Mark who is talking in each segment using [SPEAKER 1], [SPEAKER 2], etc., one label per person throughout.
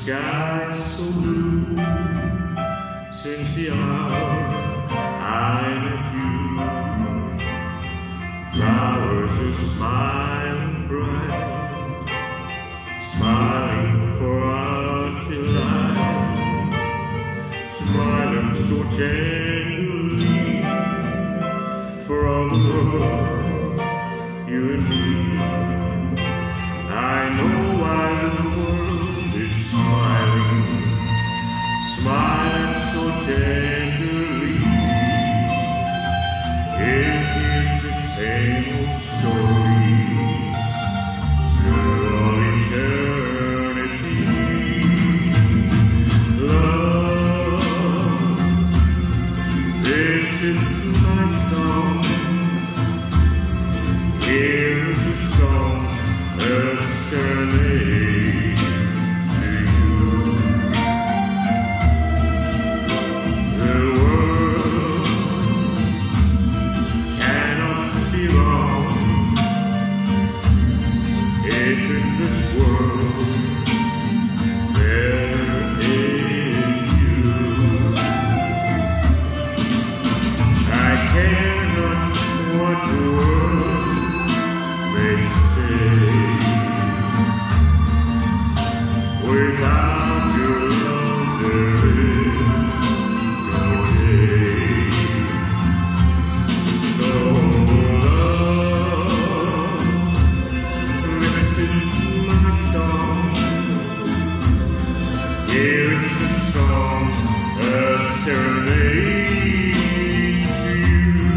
[SPEAKER 1] sky so blue since the hour I met you. Flowers are smiling bright, smiling for our delight, smiling so tenderly for all the world, you and me. I know why the world is smiling, smiling so tenderly. It is the same old story through all eternity. Love, this is my song. Here's a song, a serenade to you. The world cannot be wrong if in this world there is you. I care not what the world may say. Without your love there is no day. So love, this is my song. Here's a song, a serenade to you.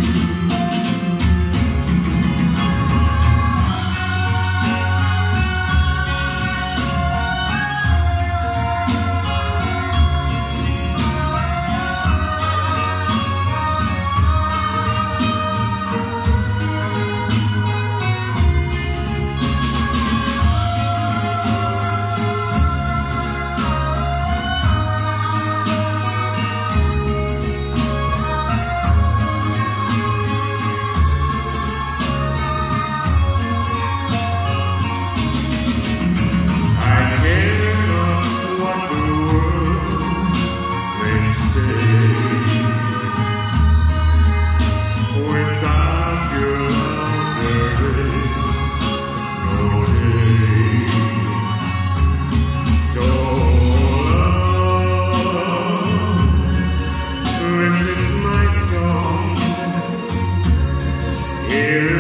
[SPEAKER 1] Here